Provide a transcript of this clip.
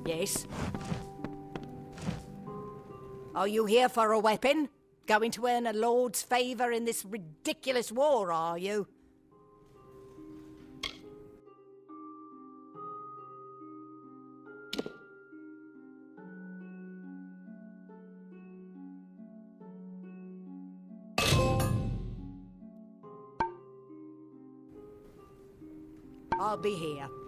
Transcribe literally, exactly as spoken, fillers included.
Yes? Are you here for a weapon? Going to earn a lord's favour in this ridiculous war, are you? I'll be here.